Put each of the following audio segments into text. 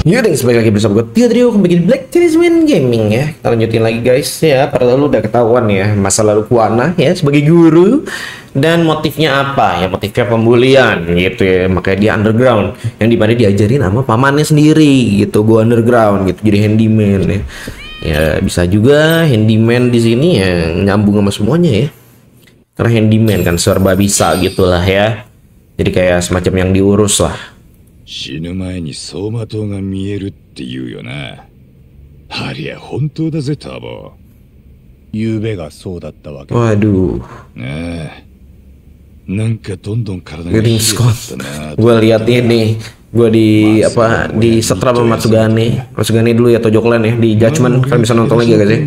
Yaudah, balik lagi bersama gue Tio Trio kembali di Black Talisman Gaming ya. Kita lanjutin lagi guys ya. Padahal lu udah ketahuan ya masa lalu Kuana ya sebagai guru. Dan motifnya apa ya? Motifnya pembulian gitu ya. Makanya dia underground. Yang dimana diajarin sama pamannya sendiri gitu. Gue underground gitu, jadi handyman ya. Ya bisa juga handyman di sini ya nyambung sama semuanya ya. Karena handyman kan serba bisa gitulah ya. Jadi kayak semacam yang diurus lah. 死ぬ前に走馬灯が見えるって言うよな。ありゃ本当だぜターボ。 昨べがそうだったわけ。 Waduh. ねえ。なんかどんどん体が Green Scott. Gue lihat ini, gue di apa di setra sama Matsugane. Matsugane dulu ya Tojoklan ya di Judgment. Kalian bisa nonton lagi guys ya.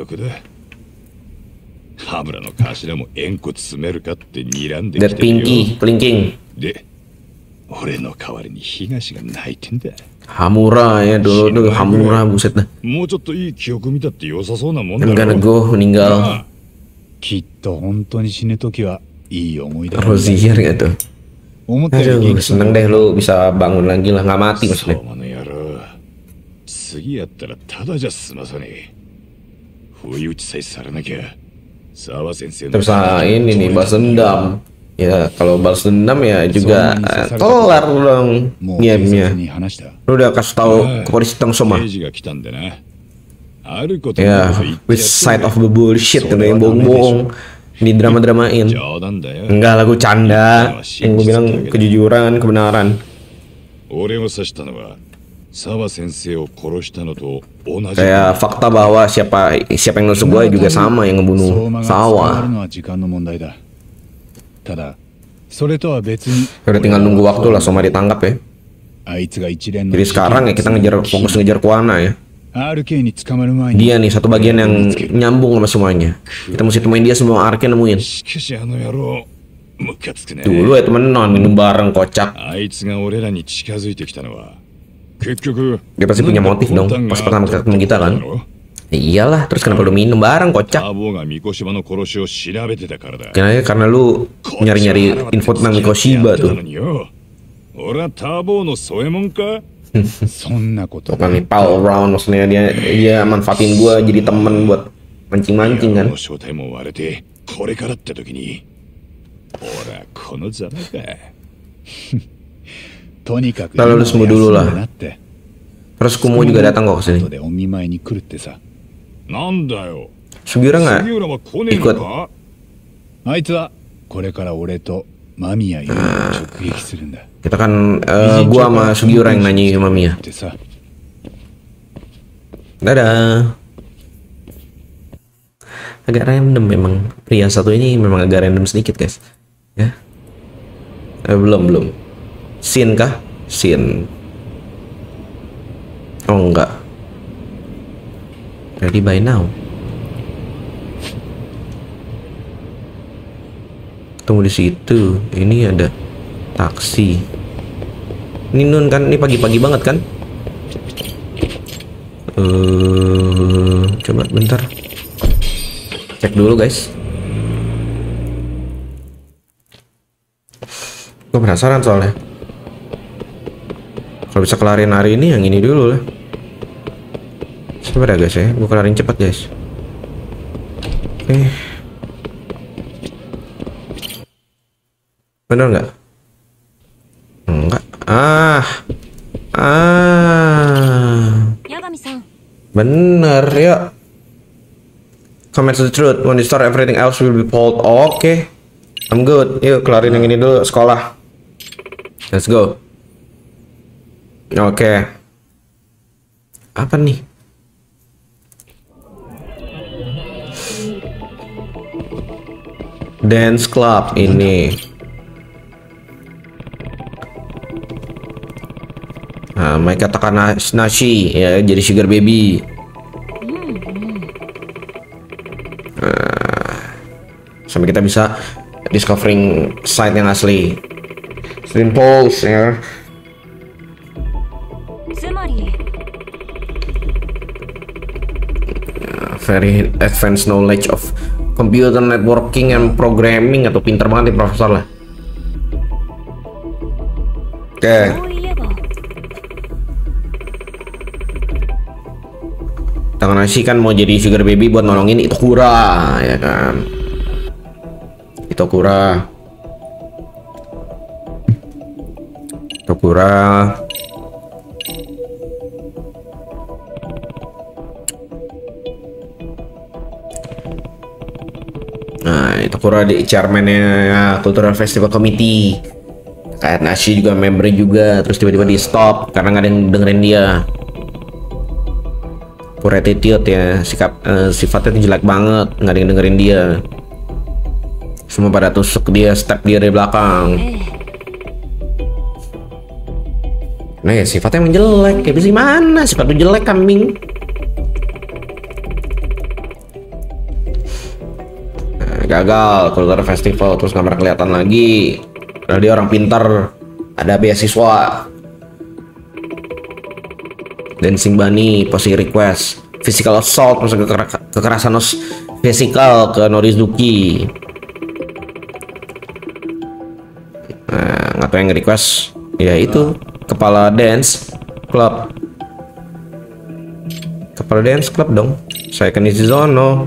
ハムラの頭も円骨詰めるかって睨んで That きてるよ。 Pinky, Plinking. で、俺の代わりに東が泣いてんだ。 Hamura ya dulu tuh Hamura buset dah. もうちょっといい記憶見たって良さそうなもんだ I'm ろ。 gonna go meninggal. きっと本当に死ぬ時はいい思い出なんだ。 Rosier gitu. 思ったより Aduh, 元気そう seneng deh lu bisa bangun lagi lah, nggak mati 相 maksudnya. 馬の野郎。次やったらただじゃ済まさねえ。不意打ちさえされなきゃ。沢先生 Terus ini nih balas dendam. Ya kalau balas dendam ya juga kelar dong もう警察 gamenya. に話した。 Lu udah kasih tahu ke polisi tentang Soma. 刑事が来たんでな。あること Ya, こそ言って which やって side of the bullshit gitu yang bohong-bohong. Ini drama-dramain. 冗談だよ。 Enggak lah, gue canda. Yang gue bilang kejujuran, kebenaran. 俺を刺したのは沢先生を殺したのと同じ。 Kayak fakta bahwa siapa yang nusuk gue juga sama yang 相 ngebunuh 馬が捕まる Sawa. のは時間の問題だ。ただ、それとは別に Udah tinggal nunggu waktu lah Soma ditangkap ya. あいつが一連の Jadi sekarang ya kita fokus ngejar Kuana ya. RK に捕まる前に Dia nih satu bagian yang nyambung sama semuanya. Kita mesti temuin dia semua Arke nemuin. しかしあの野郎ムカつくね。 Dulu ya temenan minum bareng kocak. あいつが俺らに近づいてきたのは結局 Dia pasti punya motif dong pas pertama ketemu kita kan. Ya iyalah, terus kenapa lu minum bareng タ kocak? ーボーが三越島の殺しを調べてたからだ。 Karena lu nyari-nyari info tentang Mikoshiba tuh. 俺はターボーの添えもんか。 そんなこと Bukan nih pal around maksudnya dia manfaatin gua jadi temen buat mancing-mancing kan. の正体も割れてこれからって時に俺はこのざまか。 とにかく Lalu lu sembuh dulu lah. なって Terus Kumo juga datang kok ke 後 sini. でお見舞いに来るってさ。 なんだよ。 Sugiura 杉 nggak 浦は来ねえのか。 あいつはこれから俺と間宮優を直撃するんだ。 Kita kan gua sama Sugiura yang nanya sama Mia. ってさ。 Dadah. Agak random memang pria satu ini memang agak random sedikit guys. Ya. Belum. Scene kah? Scene. Oh enggak. Ready by now. Tunggu di situ. Ini ada taksi. Ini Nun kan? Ini pagi-pagi banget kan? Coba bentar. Cek dulu guys. Gue penasaran soalnya. Kalau bisa kelarin hari ini yang ini dulu lah. Sabar ya guys ya. Gue kelarin cepat guys. Oke. Bener nggak? Enggak. Bener ya. Comment the truth. When you start everything else will be pulled. Oke. I'm good. Yuk kelarin yang ini dulu sekolah. Let's go. Oke. Apa nih? Dance club ini. Nah, mereka katakan Nashi ya jadi sugar baby. Sampai kita bisa discovering site yang asli. Slim Pulse ya. Very advanced knowledge of computer networking and programming, atau pinter banget nih profesor lah. Oke. Takanashi kan mau jadi sugar baby buat nolongin Itokura, ya kan? Itokura. Nah, Itokura di chairman-nya Cultural Festival Committee. Takanashi juga member juga, terus tiba-tiba di stop karena nggak ada yang dengerin dia. Poor attitude ya, sifatnya tuh jelek banget, nggak ada yang dengerin dia. Semua pada tusuk dia, step dia dari belakang. Nah ya sifatnya emang jelek, kayak bisa mana sifat tuh jelek kambing. Nah, gagal keluar festival, terus nggak pernah kelihatan lagi. Padahal dia orang pintar, ada beasiswa. Dancing Bunny, posing request, physical assault, maksud kekerasan fisikal ke Norizuki. Nah, nggak tahu yang request, ya itu kepala dance club dong. Saya kan Nishizono,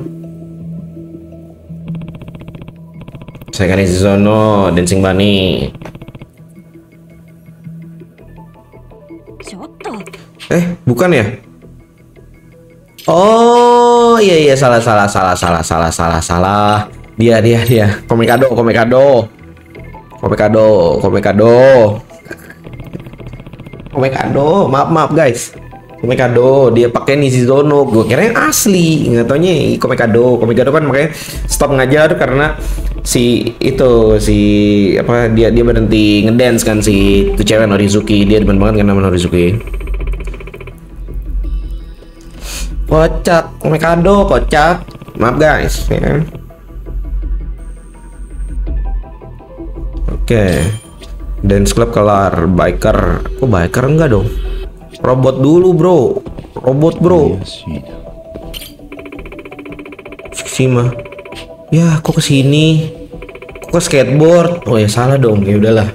Dancing Bunny. Bukan ya? Oh iya salah. Dia. Komekado. Maaf guys. Komekado, dia pakai Nishizono. Gue kira yang asli, nggak taunya Komekado kan makanya stop ngajar karena dia berhenti ngedance kan, si itu cewek Norizuki. Dia demen banget kan nama Norizuki. Kocak, Komekado kocak. Maaf guys ya. Oke. Dance club kelar. Biker. Kok biker enggak dong? Robot dulu bro. Shima. Ya kok kesini? Kok ke skateboard? Oh ya salah dong. Ya udahlah.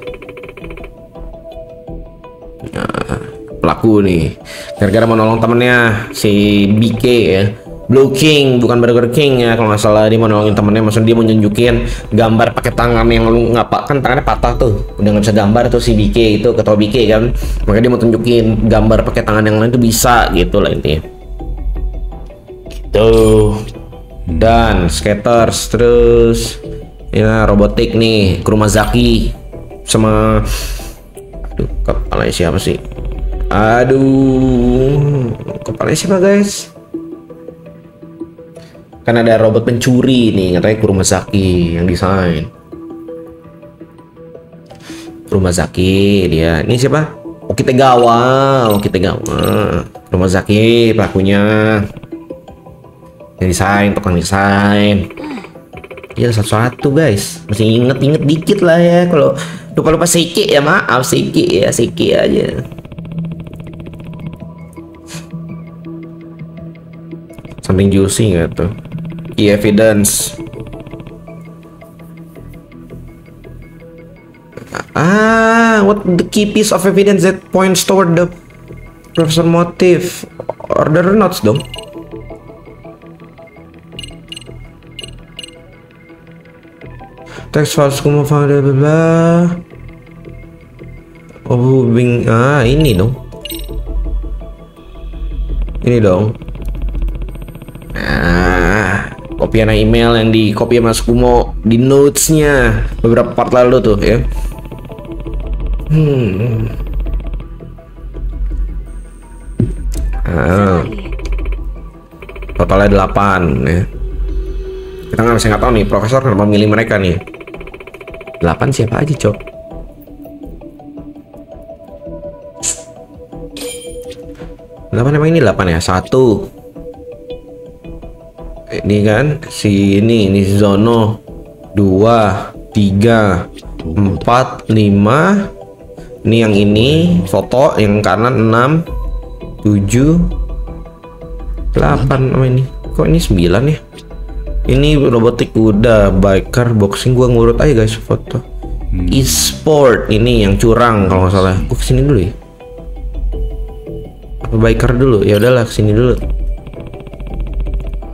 Pelaku nih gara-gara mau nolong temennya si BK ya, Blue King bukan Burger King ya kalau nggak salah. Dia mau nolongin temennya, maksudnya dia mau nunjukin gambar pakai tangan yang lu nggak kan tangannya patah tuh, udah nggak bisa gambar tuh si BK itu, ketua BK kan, makanya dia mau tunjukin gambar pakai tangan yang lain tuh bisa gitu lah intinya gitu. Dan skaters terus ya robotik nih Kurumazaki sama kepalanya siapa sih? Kepalanya siapa guys? Kan ada robot pencuri nih, katanya Kurumazaki yang desain. Kurumazaki dia. Ini siapa? Okitegawa. Kurumazaki pelakunya. Yang desain, tukang desain. Ya satu-satu guys. Masih inget dikit lah ya. Kalau lupa Siki ya maaf, Siki aja. Something juicy nggak tuh? Key evidence. What the key piece of evidence that points toward the professor motive? Order notes dong. Text files kuma found blah blah. Ini dong. Kopian email yang di copy Mas Kumo di notesnya beberapa part lalu tuh ya. Totalnya 8 ya. Kita nggak tahu nih profesor kenapa memilih mereka nih. 8 siapa aja cok? 8 emang ini 8 ya? 1 ini kan si ini Zono 2 3 4 5. Ini yang ini foto yang kanan 6 7 8 sama ini. Kok ini 9 ya? Ini robotik udah, biker, boxing gua ngurut aja guys foto. E-sport ini yang curang kalau nggak salah. Gua kesini dulu ya. Apa biker dulu? Ya udahlah kesini dulu.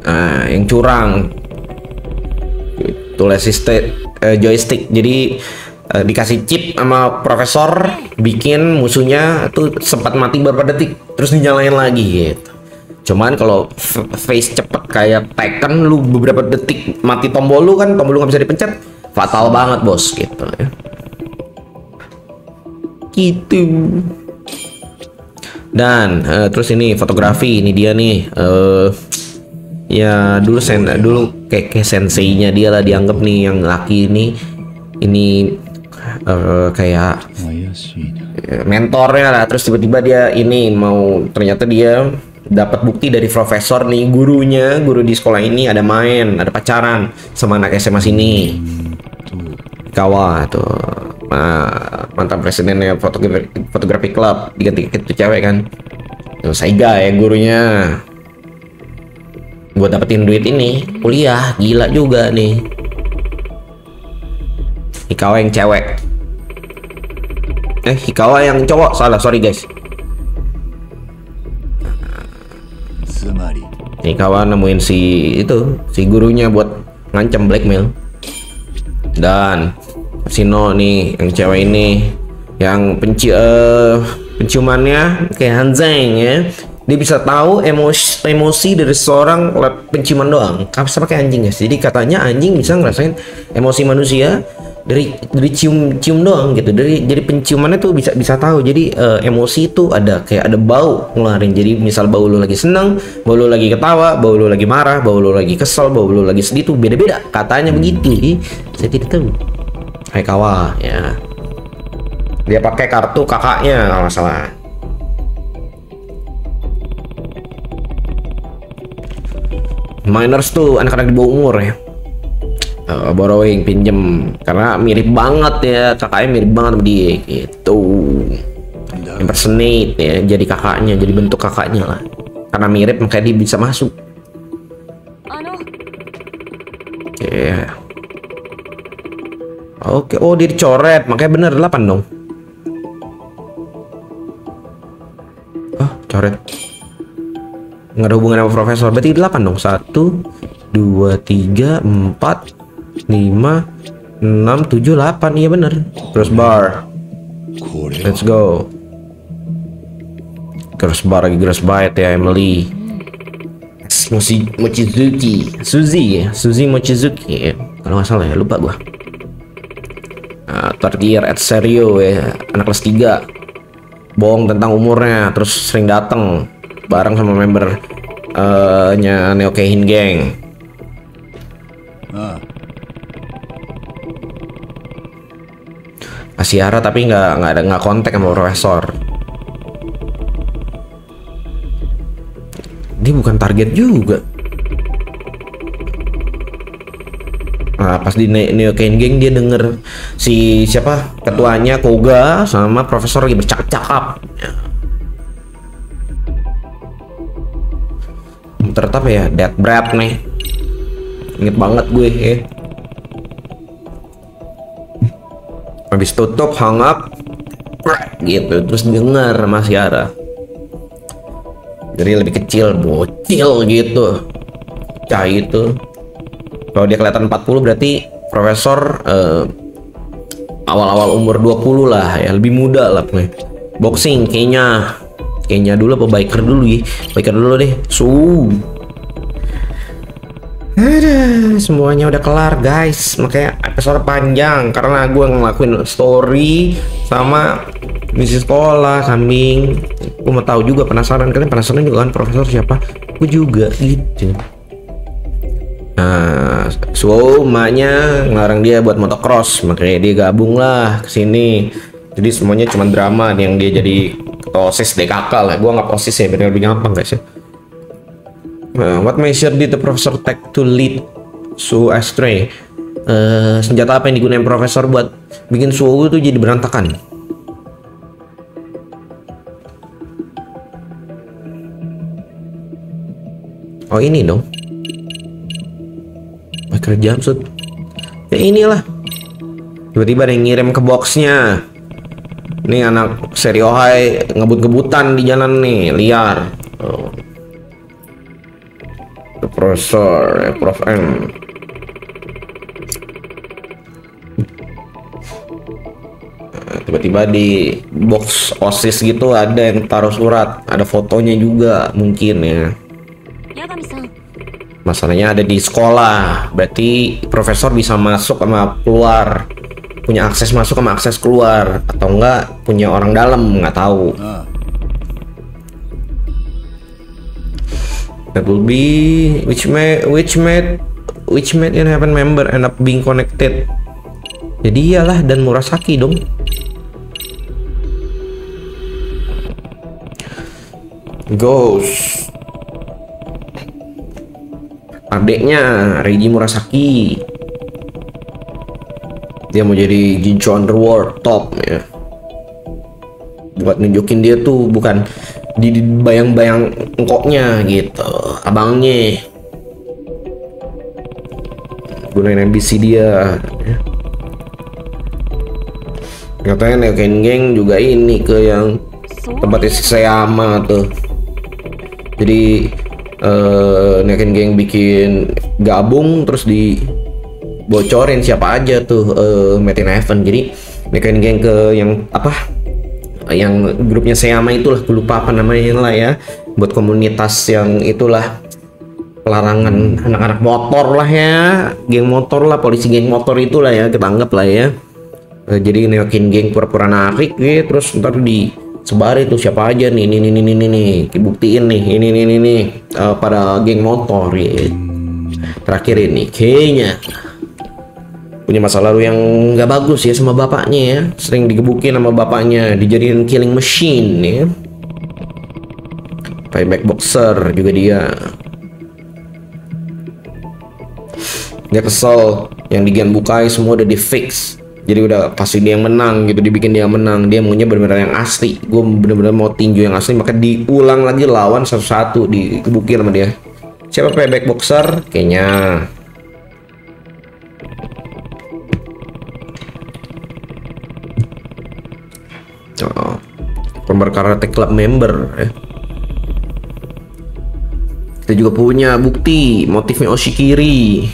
Nah, yang curang. Tool assisted joystick. Jadi dikasih chip sama profesor, bikin musuhnya tuh sempat mati beberapa detik, terus dinyalain lagi gitu. Cuman kalau face cepet kayak Tekken, lu beberapa detik mati tombol lu kan, tombol lu nggak bisa dipencet, fatal banget bos gitu ya. Gitu. Dan terus ini fotografi, ini dia nih. Ya dulu kayak senseinya dia lah dianggap nih yang laki ini kayak mentornya lah. Terus tiba-tiba dia ini ternyata dia dapat bukti dari profesor nih, guru di sekolah ini ada pacaran sama anak SMA sini. Kawa tuh mantan presidennya fotografi club diganti itu cewek kan. Saiga ya gurunya. Buat dapetin duit ini kuliah, gila juga nih. Hikawa yang cewek, Hikawa yang cowok, salah, sorry guys. Hikawa nemuin si gurunya buat ngancam, blackmail. Dan Sino nih yang cewek ini yang penciumannya kayak Hanzeng ya. Dia bisa tahu emosi dari seorang penciuman doang. Sama kayak anjing guys. Jadi katanya anjing bisa ngerasain emosi manusia dari cium doang gitu. Jadi penciumannya tuh bisa tahu. Jadi emosi itu ada bau ngeluarin. Jadi misal bau lu lagi senang, bau lu lagi ketawa, bau lu lagi marah, bau lu lagi kesel, bau lu lagi sedih tuh beda-beda. Katanya begitu. Jadi saya tidak tahu. Kawa ya. Dia pakai kartu kakaknya kalau nggak salah. Minors tuh anak-anak di bawah umur ya. Borrowing, pinjem, karena mirip banget ya, kakaknya mirip banget sama dia gitu. Impersonate ya, jadi kakaknya, jadi bentuk kakaknya lah. Karena mirip makanya dia bisa masuk. Oke, oh dia dicoret, makanya bener 8 dong. Coret. Nggak ada hubungan sama profesor, berarti 8 dong. 1, 2, 3, 4, 5, 6, 7, 8. Iya bener. Crossbar. Let's go. Crossbar lagi, crossbar ya Emily. Mochizuki. Suzy Mochizuki ya. Kalau nggak salah ya, lupa gua. Third year at Serio ya, anak kelas 3. Bohong tentang umurnya, terus sering datang bareng sama member nya Neo Keihin Gang. Asiara tapi nggak kontak sama profesor. Dia bukan target juga. Nah, pas di Neo Keihin Gang dia denger si siapa ketuanya Koga sama profesor lagi bercakap-cakap. Ternyata apa ya, Death Breath nih. Inget banget gue ya. Habis tutup, hang up gitu, terus denger sama Asiara. Jadi lebih kecil, bocil gitu. Cah itu. Kalau dia kelihatan 40 berarti profesor awal-awal umur 20 lah ya, lebih muda lah nih. Boxing kayaknya dulu apa biker dulu ya. Biker dulu deh. Semuanya udah kelar guys, makanya episode panjang karena gue ngelakuin story sama misi sekolah kambing. Gue mau tahu juga, penasaran, kalian penasaran juga kan profesor siapa? Gue juga gitu. Nah, emaknya ngelarang dia buat motocross, makanya dia gabung lah ke sini. Jadi semuanya cuma drama yang dia jadi ketua OSIS DKK lah. Gua nggak OSIS ya, biar lebih gampang guys ya. What measure did the professor take to lead Suo astray? Senjata apa yang digunakan profesor buat bikin Suo itu jadi berantakan? Oh ini dong. Kerja maksud ya inilah, tiba-tiba ada yang ngirim ke boxnya. Ini anak seri Ohai ngebut-ngebutan di jalan nih, liar. Profesor, Prof M. Nah, tiba-tiba di box OSIS gitu ada yang taruh surat, ada fotonya juga mungkin ya. Masalahnya ada di sekolah, berarti profesor bisa masuk sama keluar, punya akses masuk sama akses keluar, atau enggak punya orang dalam, nggak tahu. That will be which made it happen member end up being connected. Jadi iyalah, dan Murasaki dong. Ghost. Adeknya Reiji Murasaki, dia mau jadi Jincho Underworld top ya, buat nunjukin dia tuh bukan di bayang-bayang engkoknya gitu, abangnya, gunain NPC dia ya. Katanya Neoken Gang juga ini ke yang tempatnya Shisayama tuh, jadi Neoken Gang bikin gabung terus dibocorin siapa aja tuh Metin Heaven. Jadi Neoken Gang ke yang apa, yang grupnya Seyama itulah, gue lupa apa namanya lah ya, buat komunitas yang itulah, pelarangan anak-anak motor lah ya, geng motor lah, polisi geng motor itulah ya, kita anggap lah ya. Jadi Neoken Gang pura-pura narik gitu, terus ntar sebar itu siapa aja nih, ini buktiin nih, ini pada geng motor ya. Terakhir ini kayaknya punya masa lalu yang nggak bagus ya sama bapaknya ya, sering digebukin sama bapaknya, dijadiin killing machine ya. Payback boxer juga dia kesel yang di Gen Bukai semua udah di fix, jadi udah pasti dia yang menang gitu, dibikin dia menang, dia maunya benar-benar yang asli. Gue benar-benar mau tinju yang asli, maka diulang lagi lawan satu-satu, digebukin sama dia. Siapa payback boxer? Kayaknya pember karate club member ya. Kita juga punya bukti motifnya Oshikiri.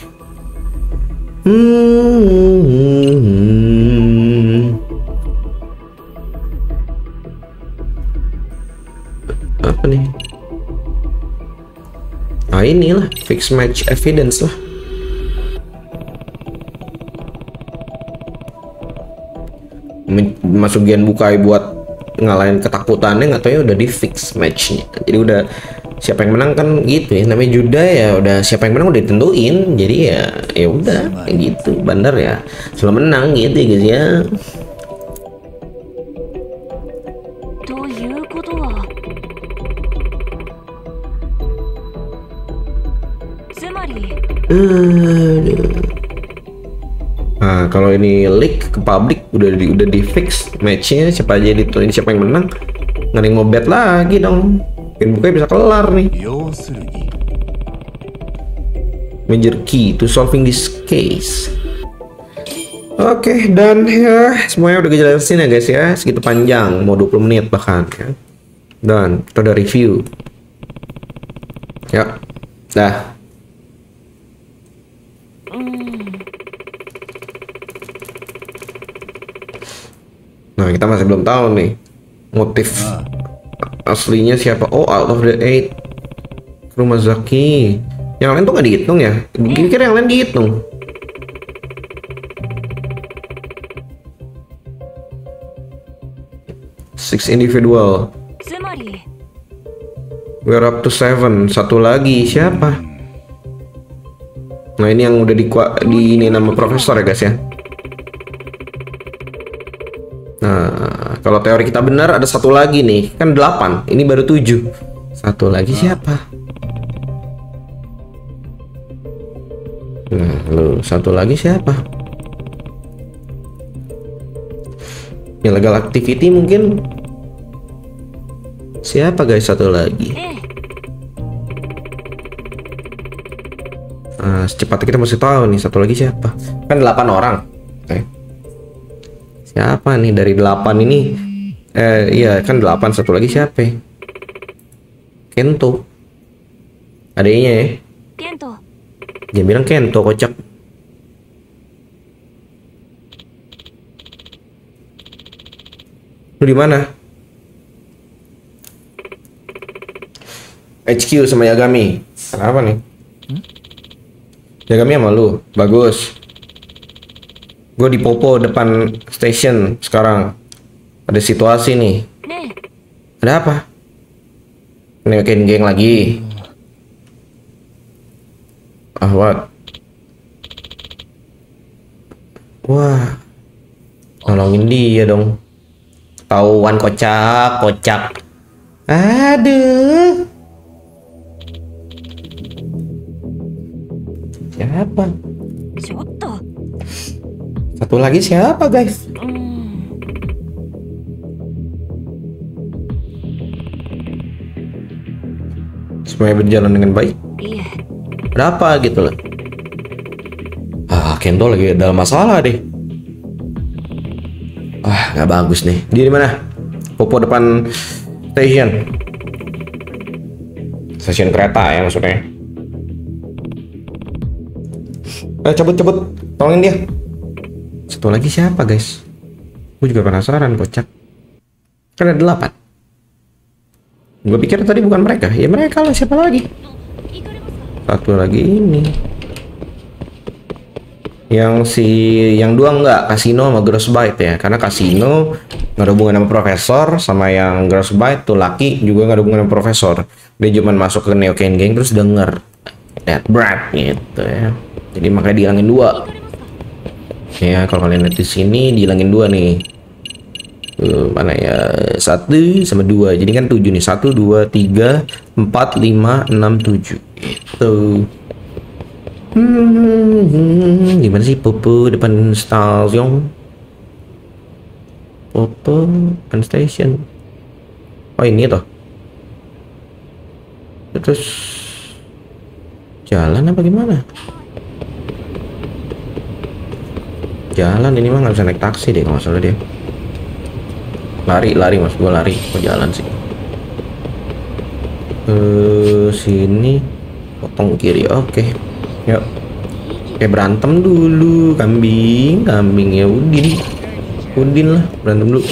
Apa nih? Ah, inilah fixed match evidence lah. Masuk Gen Bukai buat ngalahin ketakutannya, nggak tahu ya udah di fix matchnya. Jadi udah siapa yang menang kan gitu ya, namanya juda ya, udah siapa yang menang udah ditentuin. Jadi ya udah kayak gitu, bandar ya selalu menang gitu ya guys ya. Nah, kalau ini leak ke publik udah di fix matchnya, siapa aja ditentuin, siapa yang menang, nggak ada yang mau bet lagi dong. Gen Bukai bisa kelar nih. Major key to solving this case. Oke, dan ya semuanya udah dijelasin ya guys ya, segitu panjang, mau 20 menit bahkan ya. Dan kita udah review. Ya, dah. Nah, kita masih belum tahu nih motif aslinya siapa. Oh, out of the 8 Kurumazaki. Yang lain tuh nggak dihitung ya? Kira-kira yang lain dihitung. Six individual. We're up to 7. Satu lagi siapa? Nah, ini yang udah di ini nama profesor ya guys ya. Nah, kalau teori kita benar ada satu lagi nih, kan 8, ini baru 7. Satu lagi siapa? Nah, lu satu lagi siapa? Illegal activity mungkin. Siapa guys satu lagi? Nah, secepatnya kita mesti tahu nih satu lagi siapa. Kan 8 orang. Siapa nih dari 8 ini? Iya kan 8, satu lagi siapa? Kento. Adanya ya. ケント、 Dia bilang Kento, kocak. Lu di mana? HQ sama Yagami. Kenapa nih? Yagami sama lu. Bagus. Gue di Popo depan station sekarang. Ada situasi nih. ね Ada apa? Neokin geng lagi. Ah, what? Wah. Nolongin dia dong. Tauan kocak, kocak. Aduh. Siapa? え、ちょっと、 Satu lagi siapa, guys? Semuanya berjalan dengan baik. いえ、 Ada apa gitu loh? Ah, Kento lagi ada masalah deh. Ah, nggak bagus nih. Dia di mana? Popo depan station. Stasiun kereta ya maksudnya. Cabut. Tolongin dia. Satu lagi siapa, guys? Gue juga penasaran, kocak. Kan ada 8. Gue pikir tadi bukan mereka. Ya mereka lah, siapa lagi? 行かれますか？ Satu lagi ini. Yang dua enggak, Kasino sama Grossbite ya. Karena Kasino nggak ada hubungan sama profesor, sama yang Grossbite tuh laki juga nggak ada hubungan sama profesor. Dia cuma masuk ke Neoken Gang terus denger Dead Brat gitu ya. Jadi makanya dihilangin 2. Ya, kalau kalian lihat di sini dihilangin 2 nih. Mana ya? 1 sama 2. Jadi kan 7 nih. 1, 2, 3, 4, 5, 6, 7. Itu. Gimana sih Popo depan stasiun? Popo depan station. Oh ini toh. Terus jalan apa gimana? Jalan ini mah nggak bisa naik taksi deh kalau nggak salah dia. Lari mas, gua lari. Kok jalan sih? Ke sini, potong kiri. Oke. Yuk. Kayak berantem dulu, kambing ya Udin lah berantem dulu.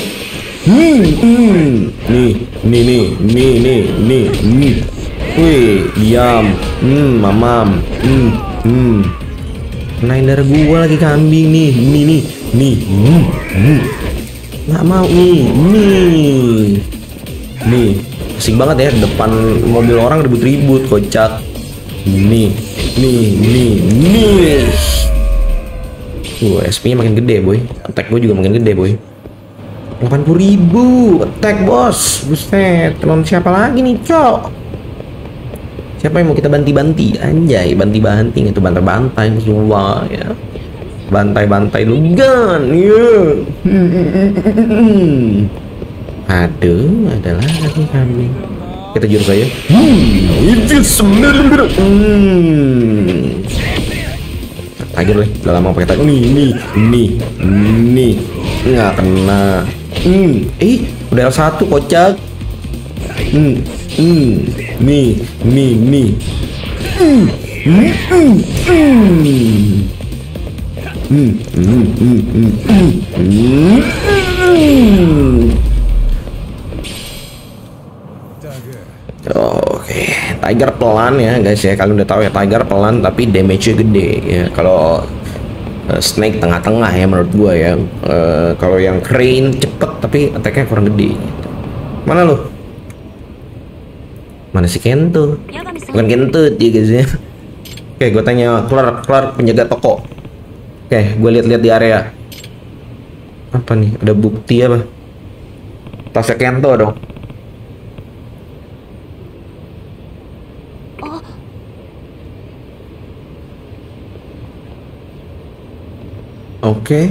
Nih. Wih, diam. Mamam. Naik darah gua lagi kambing nih. Nggak mau nih. Asik banget ya depan mobil orang ribut-ribut kocak. Nih. SP-nya makin gede, boy. Attack gue juga makin gede, boy. 80.000 attack, bos. Buset, telon siapa lagi nih, cok? Siapa yang mau kita banti-banti? Anjay, banti-banti itu bantai-bantai semua ya. Bantai-bantai lu gan, ya. Aduh, ada lagi kambing. Kita jurus aja. Itu sembilan. Tiger lah, udah lama pakai tiger. Nih. Nggak kena. Udah L1 kocak. Nih. Oke, Tiger pelan ya guys ya. Kalian udah tahu ya, Tiger pelan tapi damage-nya gede ya. Kalau Snake tengah-tengah ya menurut gua ya. Kalau yang Crane cepet tapi attack-nya kurang gede gitu. Mana lu? Mana si Kento? Bukan Kento dia guys ya. Oke, gua tanya Clark penjaga toko. Oke, gua lihat-lihat di area. Apa nih? Ada bukti apa? Tasnya Kento dong. Oke.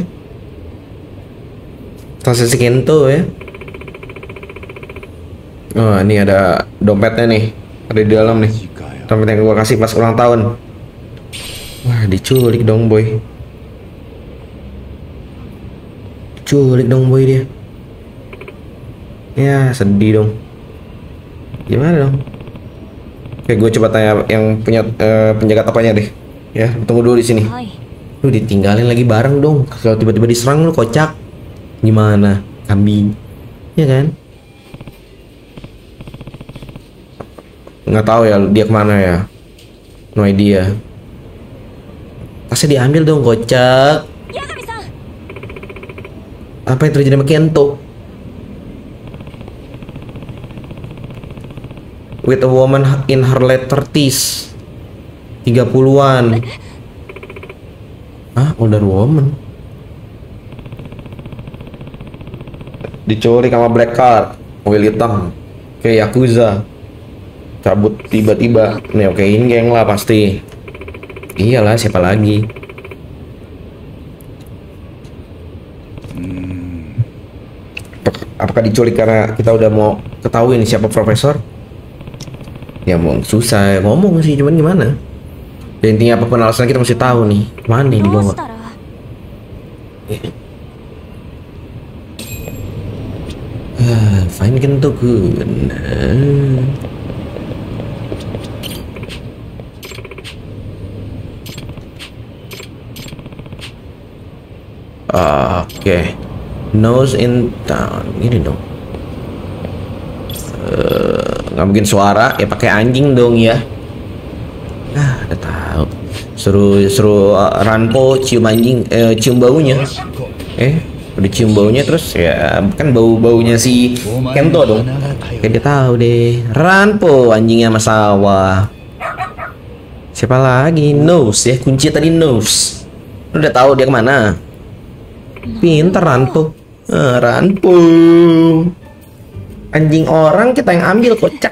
Tasnya si Kento ya. Oh, ini ada dompetnya nih. Ada di dalam nih. Dompet yang gua kasih pas ulang tahun. Wah, diculik dong, boy. Diculik dong, boy dia. Ya, sedih dong. Gimana dong? Oke, gue coba tanya yang punya penjaga tokonya deh. Ya, tunggu dulu di sini. はい。 Lu ditinggalin lagi bareng dong. Kalau tiba-tiba diserang lu kocak. Gimana? Kambing. Ya kan? Nggak tahu ya dia kemana ya. No idea. Pasti diambil dong kocak. 八神さん。 Apa yang terjadi sama Kento? With a woman in her late 30s. 30-an. Hah? Older woman? Diculik sama Black Card. Mobil hitam. Kayak Yakuza. Cabut tiba-tiba. Nih oke, ini geng lah pasti. Iyalah, siapa lagi? Apakah diculik karena kita udah mau ketahuin siapa profesor? Ya mau susah ngomong sih, cuman gimana? Ya, intinya apapun alasan kita mesti tahu nih mana nih どう dibawa. したら。 Fine Kento kun. Oke. Nose in town. Gini dong. Nggak mungkin suara ya, pakai anjing dong ya. Udah tahu. Suruh Ranpo cium anjing, cium baunya. Udah cium baunya terus ya kan bau-baunya si Kento dong. Kayak dia tahu deh. Ranpo anjingnya masalah. Siapa lagi? Nose ya, kunci tadi Nose. Lu udah tahu dia kemana? Pinter Ranpo. Ranpo. Anjing orang kita yang ambil kocak.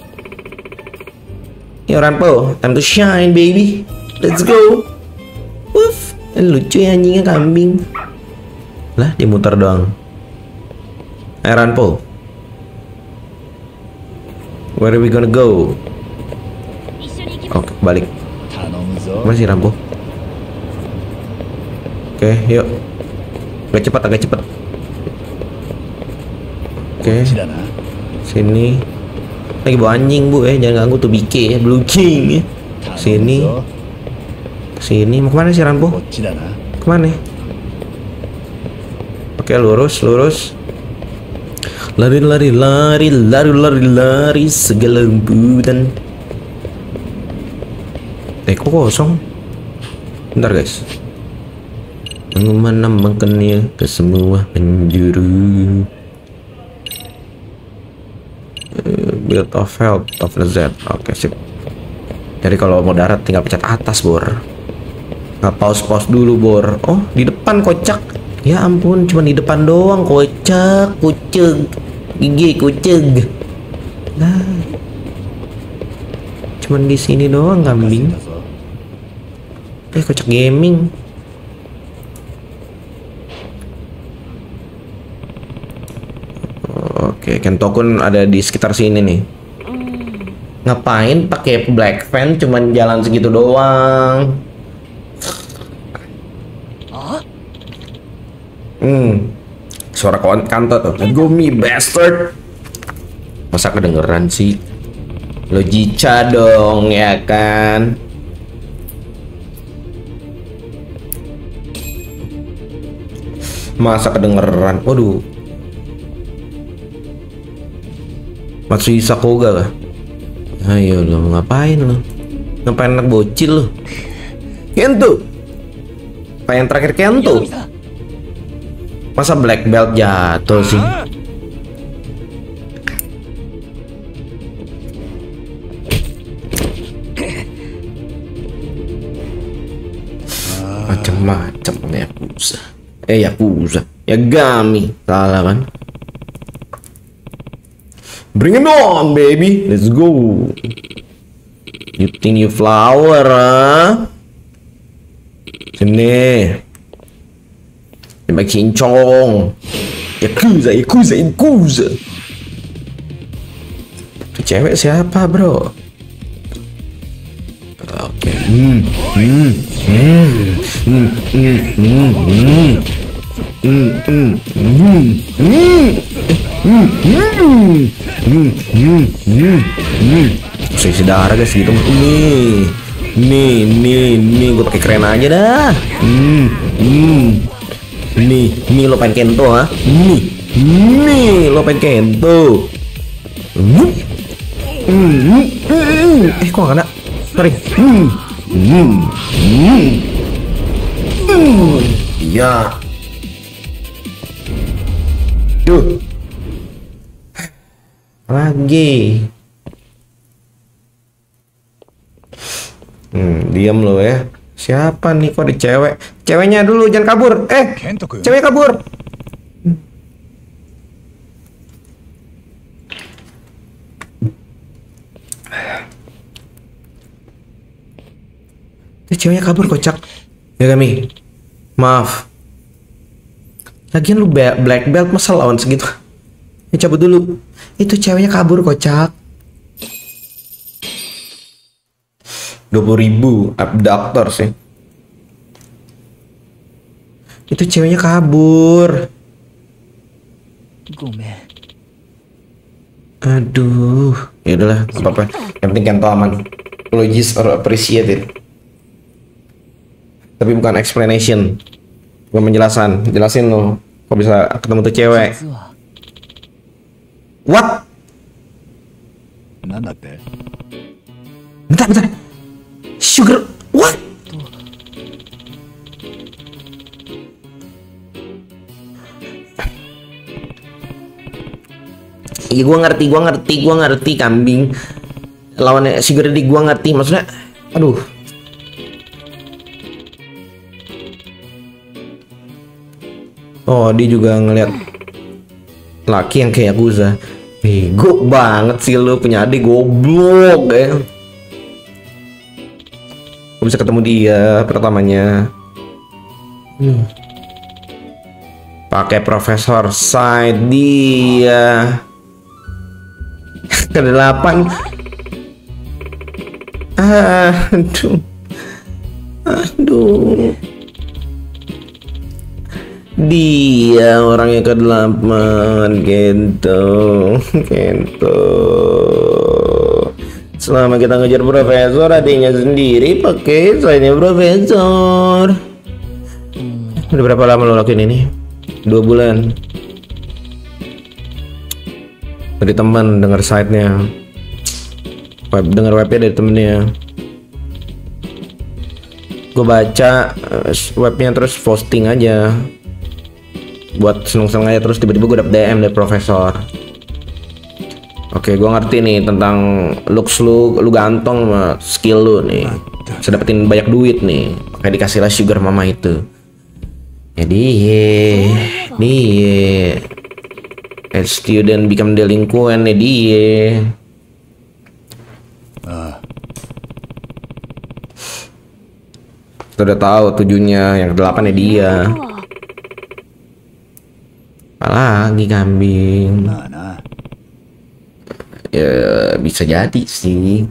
Yo Ranpo, time to shine baby. Let's go. Wuff, lucu ya anjingnya kambing. Lah, dia muter doang. Ranpo. Where are we gonna go? 一緒に行きます。 Oke, balik. 頼むぞ。 Mana sih Ranpo? Oke, yuk. Agak cepat, agak cepat. Oke, こっちだな。 sini. Lagi bawa anjing bu, jangan ganggu tuh BK ya, Blue King ya. 頼む Sini, ぞ。 sini. Mau kemana sih こ Ranpo? っちだな。 Kemana? Oke, lurus, lurus. Lari, lari, lari, lari, lari, lari, segala rembutan. Kok kosong? Bentar guys. Menambangkannya ke semua penjuru. Build of health of the Z. Oke, sip. Jadi kalau mau darat tinggal pencet atas, Bor. Nggak pause dulu, Bor. Oh, di depan kocak. Ya ampun, cuma di depan doang kocak, kuceg. Gigi kuceg. Nah. Cuman di sini doang kambing. だぞ。 Kocak gaming. Oke, Kentokun ada di sekitar sini nih. Ngapain pakai black fan cuman jalan segitu doang? Suara kanto tuh. Go me bastard. Masa kedengeran sih? Logica dong ya kan? Masa kedengeran? Waduh. Matsuhisa Koga kah? Ayo lo ngapain lo? Ngapain anak bocil lo? Kento. Apa yang terakhir Kento? Masa black belt jatuh sih? Macem-macem Yakuza. Yakuza. Yagami. Salah kan? Bring it on, baby. Let's go. You think you flower, huh? Sini. Tembak cincong. Yakuza, Yakuza, Yakuza. Itu cewek siapa, bro? Oke. Seisi darah guys gitu. Nih, gue pakai keren aja dah. Nih lo pengen kento ha? Nih lo pengen kento. Kok gak kena? Sorry. Iya. Duh. Lagi. Diam lo ya. Siapa nih, kok ada cewek? Ceweknya dulu, jangan kabur. Kento-kun. Cewek kabur. Ceweknya kabur, kocak. Ya kami. Maaf. Lagian lu black belt masa lawan segitu. Ya cabut dulu. Itu ceweknya kabur, kocak. 20.000 abductor sih. Itu ceweknya kabur. Aduh, ya udahlah, apa-apa. Yang penting Kento aman. Apologies or appreciated. Tapi bukan explanation. Bukan penjelasan. Jelasin lo. Kok bisa ketemu tuh cewek? What? Bentar. Sugar. What? Iya gua ngerti kambing. Lawannya Sugar Daddy gua ngerti, maksudnya aduh. Oh, dia juga ngeliat laki yang kayak Yakuza. Bego banget sih lu, punya adik goblok ya. Gue bisa ketemu dia pertamanya. Pakai Profesor Side dia. Ke-8. Aduh. Dia orangnya ke-8. Kento. Selama kita ngejar profesor, adiknya sendiri pakai sign-nya profesor. Udah berapa lama lo lakuin ini? 2 bulan. Dari teman denger site-nya. Denger webnya dari temennya. Gue baca webnya terus posting aja. Buat seneng-seneng aja, terus tiba-tiba gue dapet DM dari profesor. Oke, gue ngerti nih tentang looks lu ganteng sama skill lu nih. Bisa dapetin banyak duit nih. Makanya dikasih lah sugar mama itu. Jadi, a student become delinquent nih dia. Kita udah tahu tujuannya, yang ke-8 ya dia. Apalagi kambing. Ya bisa jadi sih.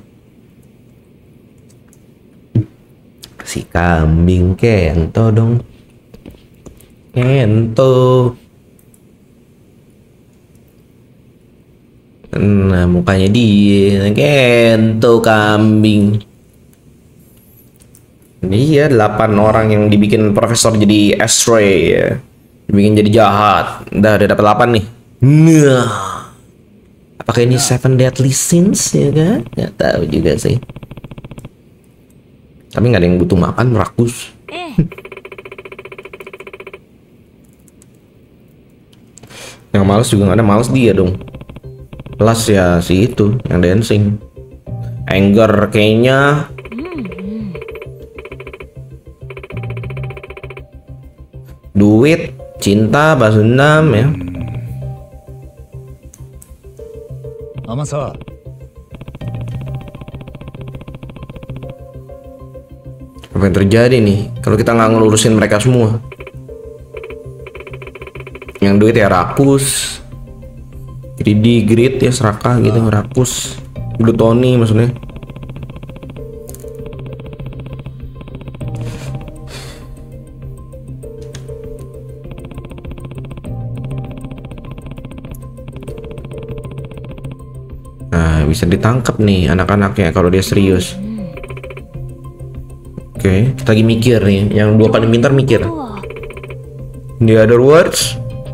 Si kambing Kento dong. Kento. Nah mukanya dia Kento kambing. Iya 8 orang yang dibikin profesor jadi astray ya. Dibikin jadi jahat. Udah dapat 8 nih. Nah. Apakah ini 7 Deadly Sins ya kan? Nggak tahu juga sih. Tapi nggak ada yang butuh makan, rakus. Yang males juga nggak ada, males dia dong. Plus ya si itu yang dancing. Anger kayaknya. Duit, cinta, balas dendam ya. Amasa. Apa yang terjadi nih kalau kita nggak ngelurusin mereka semua? Yang duit ya rakus, greed ya serakah gitu, rakus, glutoni maksudnya. bisa ditangkap nih anak-anaknya kalau dia serius. Oke, kita lagi mikir nih. Yang dua paling pintar mikir. The other words,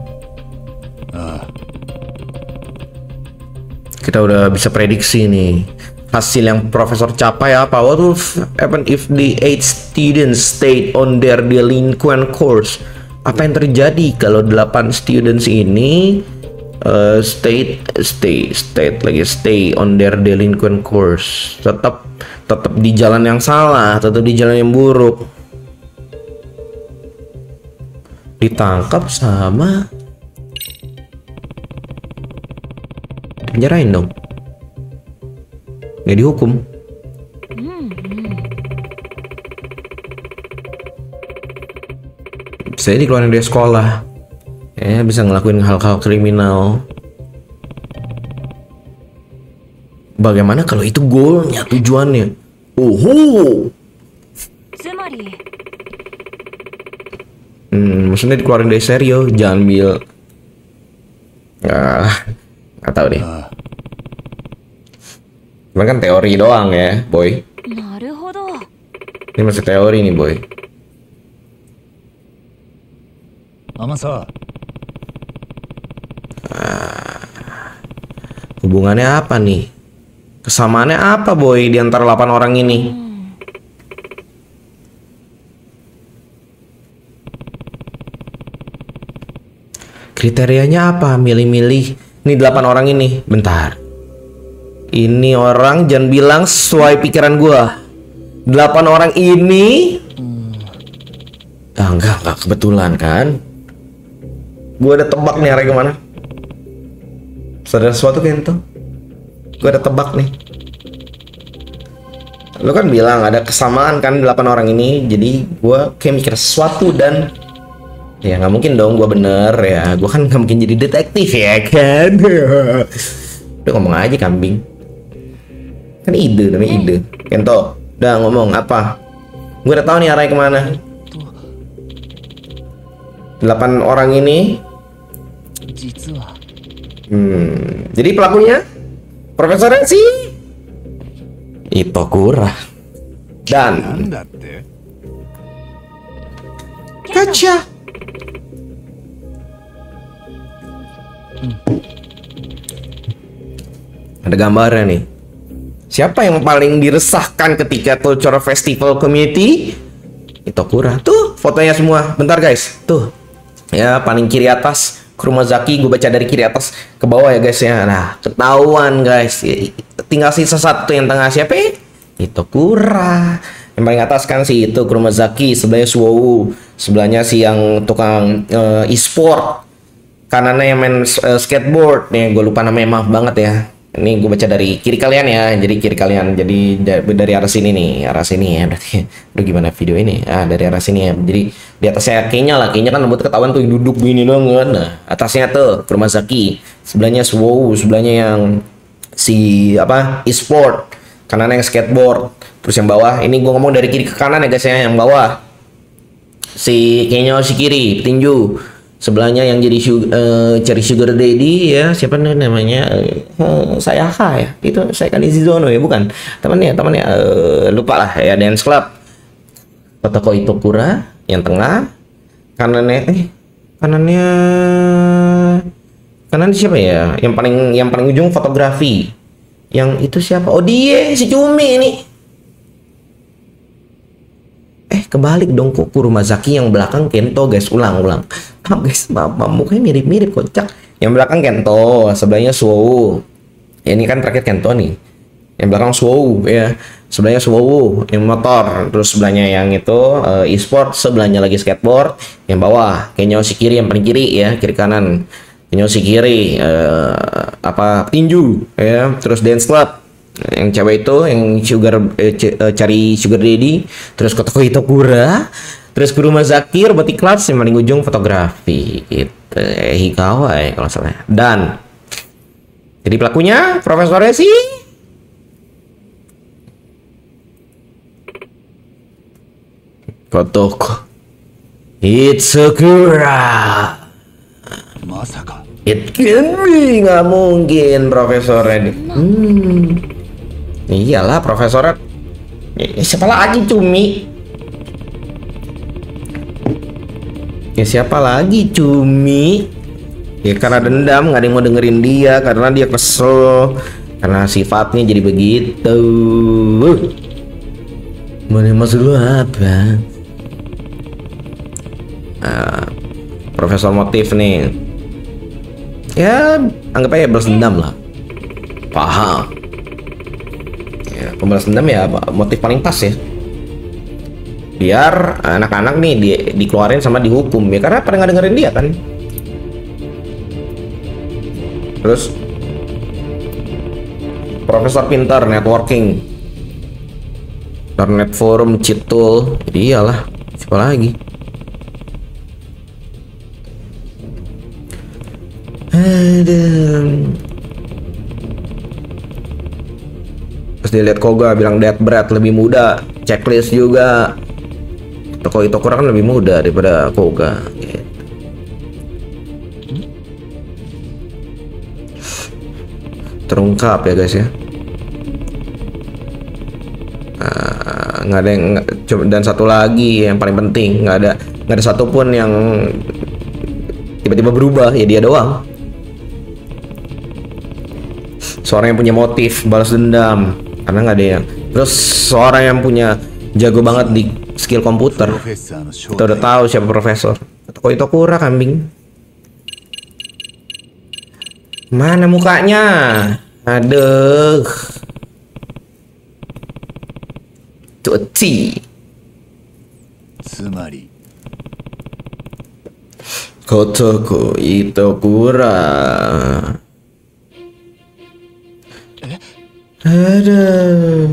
kita udah bisa prediksi nih hasil yang profesor capai apa. What would happen if the 8 students stayed on their delinquent course? Apa yang terjadi kalau 8 students ini stay on their delinquent course, tetap di jalan yang salah, tetap di jalan yang buruk, ditangkap sama penjarain dong, nggak dihukum. Saya dikeluarin dari sekolah, ya bisa ngelakuin hal-hal kriminal. Bagaimana kalau itu goalnya, tujuannya? Maksudnya dikeluarin dari serio, jangan ambil. Nggak tahu deh. Cuman kan teori doang ya, boy. Ini masih teori nih, boy. Hubungannya apa nih? Kesamaannya apa, boy, di antara 8 orang ini? Kriterianya apa? Milih-milih. Ini 8 orang ini. Bentar. Ini orang jangan bilang sesuai pikiran gua. 8 orang ini enggak kebetulan kan? Gue ada tebak nih arah kemana. Sadar sesuatu kan itu? Gue ada tebak nih. Lo kan bilang ada kesamaan kan 8 orang ini. Jadi gue kayak mikir sesuatu dan ya nggak mungkin dong gue bener ya. Gue kan nggak mungkin jadi detektif ya kan. Udah ngomong aja kambing. Kan ide namanya ide. Kento, udah ngomong apa? Gue udah tahu nih arahnya kemana. 8 orang ini. Jadi pelakunya profesornya si Itokura dan Kaca. Ada gambarnya nih. Siapa yang paling diresahkan ketika Culture Festival Community? Itokura. Tuh fotonya semua. Bentar guys. Tuh. Ya paling kiri atas Kurumazaki, gue baca dari kiri atas ke bawah ya guys ya. Nah ketahuan guys. Tinggal sisa satu yang tengah siapa? Itokura. Yang paling atas kan si itu Kurumazaki, sebelahnya Suou, sebelahnya si yang tukang e-sport, kanannya yang main skateboard. Nih gue lupa namanya, maaf banget ya. Ini gue baca dari kiri kalian ya. Jadi kiri kalian. Jadi dari arah sini nih, arah sini ya. Berarti aduh gimana video ini? Dari arah sini ya. Jadi di atasnya kayaknya lah, kayaknya kan buat ketahuan tuh duduk gini dong kan. Nah, atasnya tuh Kurumazaki, sebelahnya Suou, sebelahnya yang si apa? E-sport, kanannya yang skateboard. Terus yang bawah, ini gue ngomong dari kiri ke kanan ya guys ya. Yang bawah si kayaknya si kiri, petinju. Sebelahnya yang jadi cari sugar daddy ya, siapa namanya? Sayaka ya. Itu saya kan Izuzono ya, bukan? Temannya lupa lah ya, dance club. Toko Itokura yang tengah, kanannya siapa ya? Yang paling ujung fotografi. Yang itu siapa? Oh dia si Cumi ini. Kebalik dong, kok Kurumazaki yang belakang Kento guys. Ulang maaf guys, maaf mukanya mirip kocak. Yang belakang Kento, sebelahnya Suou ya, ini kan terakhir Kento nih. Yang belakang Suou ya, sebelahnya Suou yang motor. Terus sebelahnya yang itu e-sport, sebelahnya lagi skateboard. Yang bawah Kenyo si kiri, yang paling kiri ya, kiri kanan Kenyo si kiri tinju ya. Terus dance club yang cewek itu yang cari sugar daddy. Terus Kotoko Itokura, terus Kurumazaki robotic class, yang paling ujung fotografi itu Hikawa ya kalau salah. Dan jadi pelakunya profesornya sih Kotoko Itokura. まさか It can be, nggak mungkin profesornya. Iyalah profesornya. Siapa lagi Cumi? Ya siapa lagi Cumi? Ya karena dendam, nggak ada yang mau dengerin dia karena dia kesel karena sifatnya jadi begitu. Maksud lu apa? Profesor motif nih. Ya anggap aja balas dendam lah. Paham. Ya, pembalas dendam ya motif paling pas ya. Biar anak-anak nih dikeluarin sama dihukum ya karena pada nggak dengerin dia kan. Terus profesor pintar networking, internet forum, cheat tool, jadi iyalah siapa lagi. Terus dia lihat Koga bilang Death Breath lebih muda, checklist juga. Toko itu kurang kan lebih muda daripada Koga. Gitu. Terungkap ya guys ya. Nggak ada yang dan satu lagi yang paling penting nggak ada satupun yang tiba-tiba berubah ya dia doang. Seorang yang punya motif balas dendam karena nggak ada yang terus seorang yang punya jago banget di skill komputer. Kita udah tahu siapa profesor. Toko itu kurang kambing. Mana mukanya? Aduh. Cuci. Kotoko itu kurang. Aduh.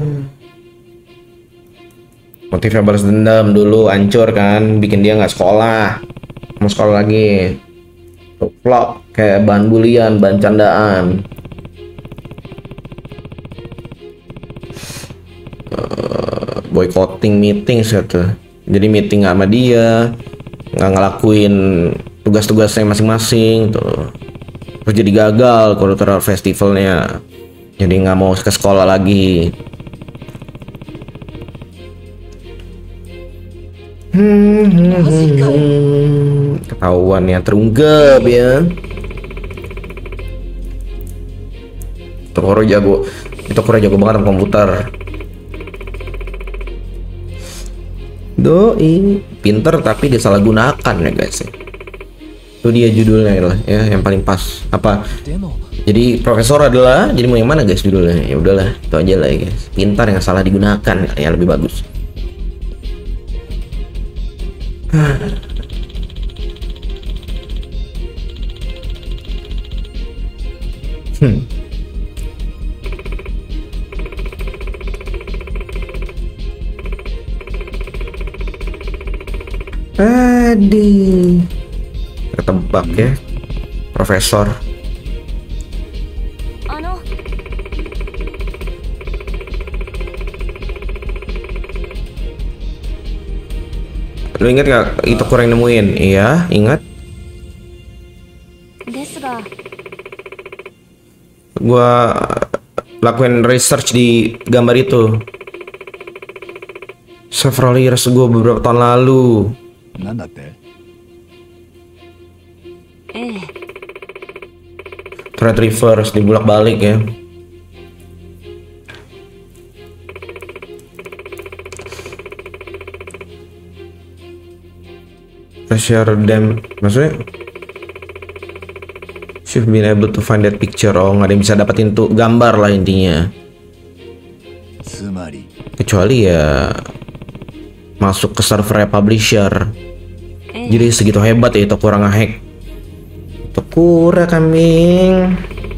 Motifnya balas dendam dulu hancur kan, bikin dia nggak sekolah, mau sekolah lagi. Flop kayak bahan bulian, bahan candaan. Boycotting meeting gitu. Jadi meeting nggak sama dia, nggak ngelakuin tugas-tugasnya masing-masing tuh. Terus jadi gagal cultural festivalnya. Jadi nggak mau ke sekolah lagi. Ketahuan ya, terunggap ya. Tokoro jago, Tokoro jago banget sama komputer. Doi pinter tapi disalahgunakan ya guys ya. Itu dia judulnya lah ya yang paling pas. Apa? Jadi profesor adalah jadi mau yang mana guys judulnya? Ya udahlah, itu aja lah ya guys. Pintar yang salah digunakan ya lebih bagus. Adi ketebak ya profesor. Lu inget gak itu kurang nemuin? Iya ingat. Gua lakuin research di gambar itu several years ago, beberapa tahun lalu. Thread reverse dibulak balik ya. Share them, maksudnya should been able to find that picture. Oh nggak ada yang bisa dapetin tuh gambar lah intinya, kecuali ya masuk ke server publisher. Jadi segitu hebat ya itu kurang ngehack. Tokura kambing.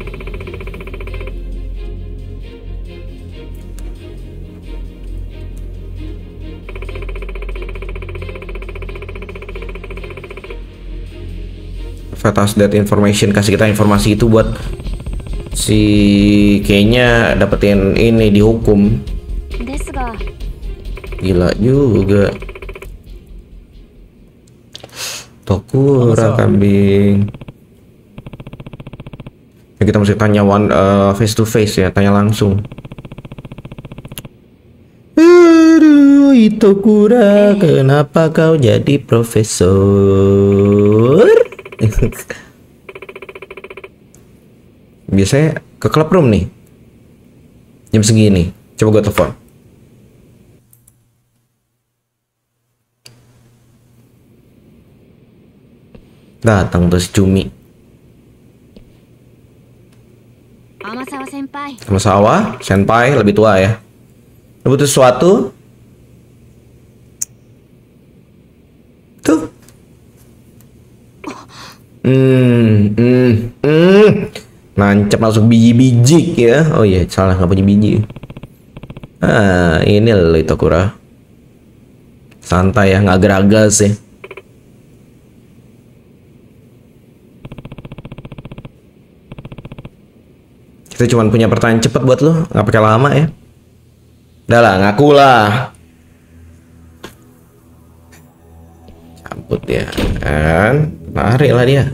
Atas that information, kasih kita informasi itu buat si kayaknya dapetin ini dihukum. Gila juga. Tokura kambing. Ya, kita mesti tanya face to face ya, tanya langsung. Aduh, Itokura, kenapa kau jadi profesor? Biasanya ke club room nih jam segini. Coba gue telepon. Datang tuh si Cumi. 天沢先輩 Sama Sawa, senpai lebih tua ya. Lu butuh sesuatu? Tuh. Nancep masuk biji-biji ya. Oh iya, salah, nggak punya biji. Ah, ini loh Itokura. Santai ya, nggak geragas sih. Kita cuma punya pertanyaan cepat buat lo, nggak pakai lama ya. Udah lah, ngaku lah. Cabut ya, kan? Lari lah dia.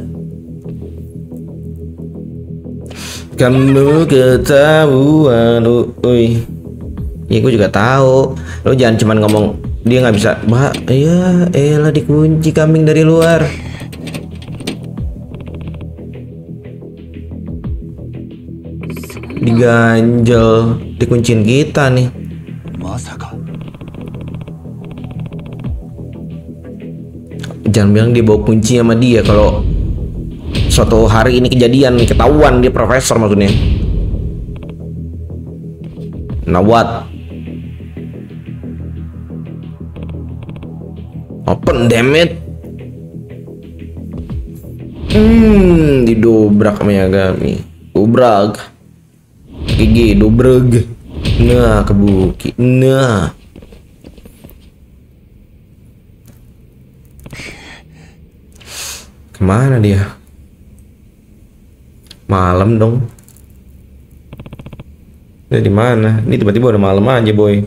Kamu ketahuan, uy. Ya gue juga tahu. Lo jangan cuman ngomong dia nggak bisa. Mbak, iya, elah dikunci kambing dari luar. Diganjel, dikuncin kita nih. まさか Jangan bilang dia bawa kunci sama dia kalau suatu hari ini kejadian ketahuan dia profesor maksudnya. Nah what? Open damn it. Didobrak sama Yagami. Dobrak. GG dobreg. Nah kebuki. Nah. Kemana dia? Malam dong. Dia di mana? Ini tiba-tiba udah malam aja boy.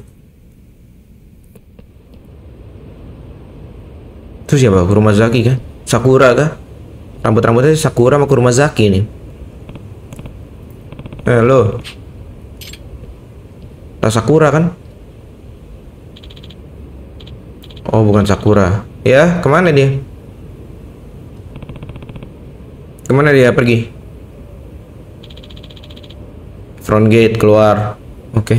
Terus siapa? Kurumazaki kah? Sakura kah? Rambut-rambutnya Sakura sama Kurumazaki nih. Lo Sakura kan? Oh bukan Sakura. Ya kemana dia? Kemana dia pergi? Front gate keluar. Oke.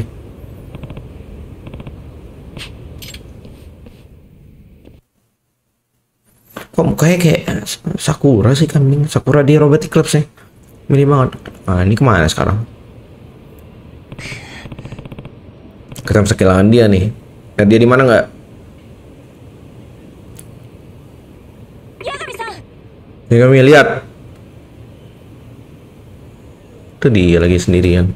Kok mukanya kayak Sakura sih kambing? Sakura di Robotic Club sih. Mirip banget. Nah, ini kemana sekarang? Kita bisa kehilangan dia nih. Lihat dia di mana nggak? Ini kami lihat. Tuh dia lagi sendirian.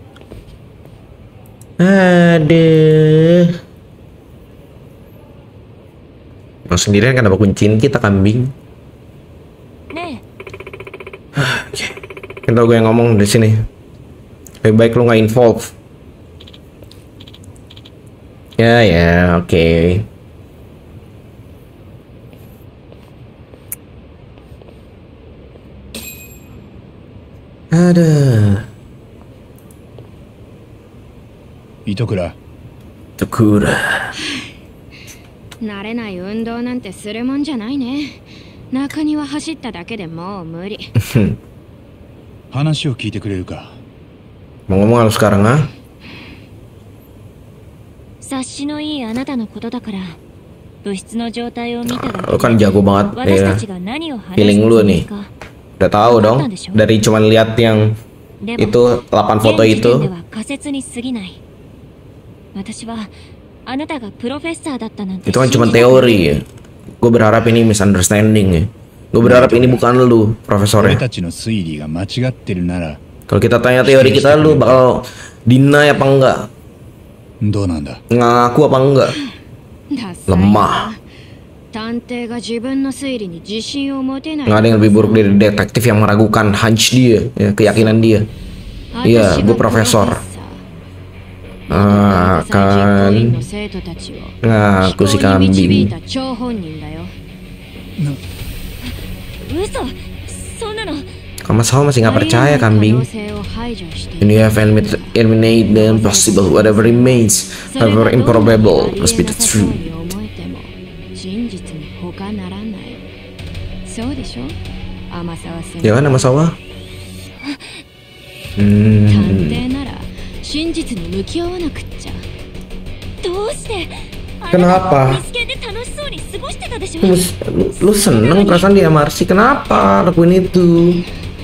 Aduh. Yang sendirian kan dapat kunciin kita kambing. Kan tau gue yang ngomong di sini. Lebih baik lu nggak involve. Ya, oke. Ada. Itokura. Itokura. 慣れない運動なんてするもんじゃないね。中庭走っただけでもう無理。 話を聞いてくれるか。 Mau ngomong harus sekarang ah? 察しのいいあなたのことだから物質の状態を見ただけ Lu kan jago banget 私 ya. たちが何を話 Feeling して lu い nih. るか Udah tahu dong dari cuman lihat yang でも itu 8 foto 現時点 itu. では仮説に過ぎない私はあなたがプロフェッサーだったなんて Itu kan cuma 信じたくない teori ya. Gue berharap ini misunderstanding ya. Gue berharap ini bukan lu 俺 profesornya. たちの推理が間違ってるなら Kalau kita tanya teori kita, lu bakal deny apa enggak? どうなんだ。 Ngaku apa enggak? ダサいな Lemah. 探偵が自分の推理に自信を持てない Nggak ada yang lebih buruk dari detektif yang meragukan hunch dia, ya, keyakinan dia. Iya, gue profesor. Ah, kan. Ngaku si kambing. 嘘そんなの Kamasawa masih nggak percaya kambing. 可能性を排除してい And you have eliminated the impossible. Whatever remains, それ however がどんなに improbable, あり must え be な the さそう truth. に思えても真実に他ならない。そうでしょ天沢先 Ya 生。 kan Kamasawa? 探偵なら真実に向き合わなくっちゃ。どうしてあなた Kenapa? ミスケで楽しそうに過ごしてたでしょ。 Lu seneng perasaan dia Marsi? Kenapa lakuin itu?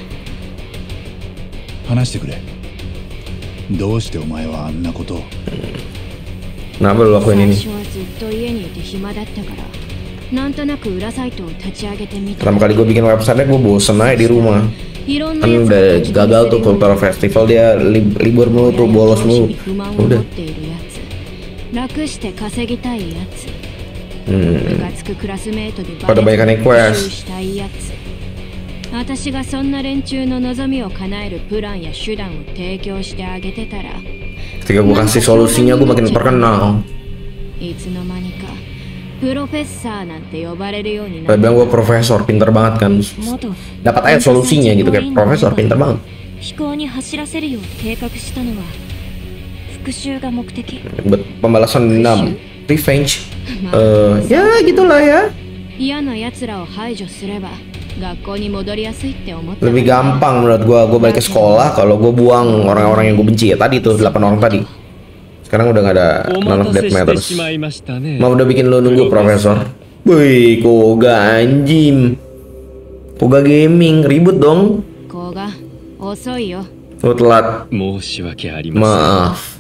話してくれ。どうしてお前はあんなことを。 Kenapa lu lakuin 最 ini? 初はずっと家にいて暇だったからなんとなく裏サイトを立ち上げてみた。 Pertama kali gue bikin website gue bosen aja di rumah. いろんな Kan やつ udah が書き込み gagal す tuh るように Cultural Festival, dia libur mulu tuh, bolos 上 mulu. 司に不満を持 Udah. っているやつ楽して稼ぎたいやつ Hmm. ムカつくクラスメートで Pada banyakan request. したいやつ私がそんな連中の望みを叶えるプランや手段を提供してあげてたら Ketika gue kasih solusinya gue makin terkenal. いつの間にかプロフェッサーなんて呼ばれるように Pada bilang gue profesor, pinter banget kan. 元 Dapat aja solusinya gitu, kayak profesor, pinter banget. 飛行に走らせるよう計画したのは復讐が目的 Buat pembalasan dendam, revenge. Ya gitulah ya. 嫌な奴らを排除すれば学校に戻りやすいって思った Lebih gampang menurut gue balik ke sekolah kalau gue buang orang-orang yang gue benci ya tadi tuh 8 orang tadi. Sekarang udah nggak ada none of that matters. Mau udah bikin lo nunggu profesor. Wih, Koga anjing. Koga gaming ribut dong. 子が遅いよ Lo telat. 申し訳ありま Maaf.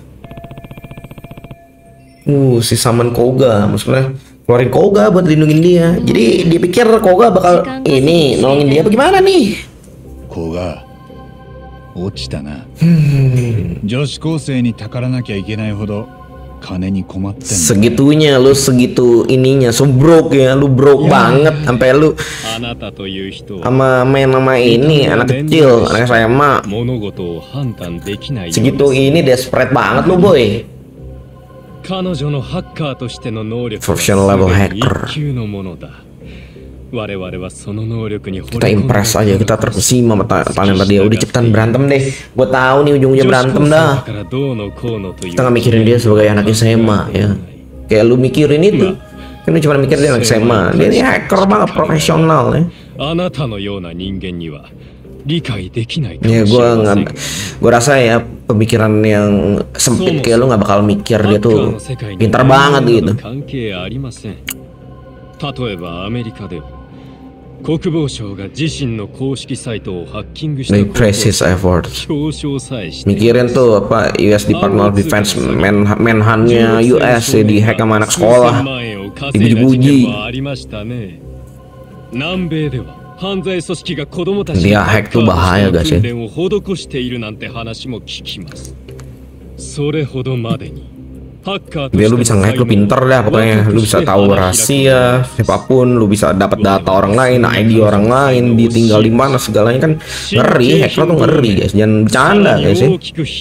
Si Saman Koga, maksudnya keluarin Koga buat lindungin dia. Jadi dia pikir Koga bakal ini nolongin dia bagaimana nih? 子が落ちたな。女子高生にたからなきゃいけないほど金に困ってんだ。 Segitunya lu segitu ininya, so broke ya, lu broke banget sampai lu す。あなたという人は sama main sama ini anak kecil, anak SMA 物事を判断できないようです。 segitu ini desperate banget lu boy. 彼女のハッカーとしての能力は Professional level すでに hacker. 一級のものだ。我々はその能力に惚 Kita れ込んで impress aja, kita terkesima sama talenta dia. Udah cepetan berantem deh, gue tahu nih ujung-ujungnya berantem dah. Kita nggak mikirin dia sebagai anak SMA ya, kayak lu mikirin itu kan lu cuma mikir dia anak SMA. Dia ini hacker banget, profesional ya. あなたのような人間には理解できないか Ya もし gue れません gue rasa ya pemikiran yang sempit kayak lu nggak bakal mikir dia tuh pintar banget gitu. 関係ありません。例えばアメリカでは国防省が自身の公式サイトをハッキングした They ことを praise his efforts. 表彰さえしています。 Mikirin tuh apa US Department of Defense Menhannya US ya dihack sama anak sekolah. 数千万円を稼いだ事件もありましたね。南米では犯罪組織が子供たちに Dia hack tuh bahaya gak sih? 訓練を施しているなんて話も聞きます。それほどまでに Dia lu bisa nge-hack, lu pinter dah pokoknya. Lu bisa tahu rahasia siapapun, lu bisa dapat data orang lain, ID orang lain, dia tinggal di mana segalanya kan ngeri. Hacker tuh ngeri guys, jangan bercanda guys sih.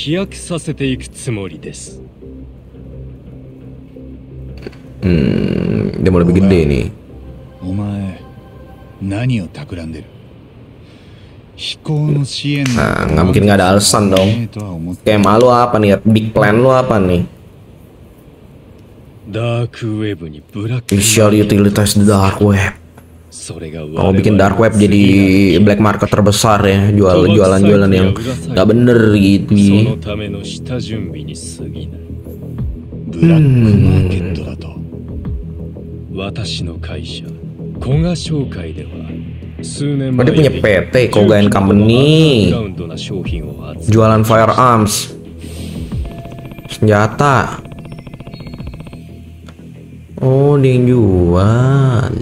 Dia mau lebih gede nih. お前何を企んでる。飛行の支援 Nah, nggak mungkin nggak ada alasan dong. Kayak malu apa nih? Big plan lu apa nih? ダークウェブにブラック Visual utilities the dark web. それが Mau bikin dark web jadi black market terbesar ya, jualan-jualan yang nggak bener そ gitu. のための下準備に過ぎない。 ブラックマーケットだと。 私の会社古賀商会では数年 Oh, dia punya PT, Koga and Company. アンダーグラウンドな商品を扱う Jualan firearms, senjata. Oh, dia yang jual.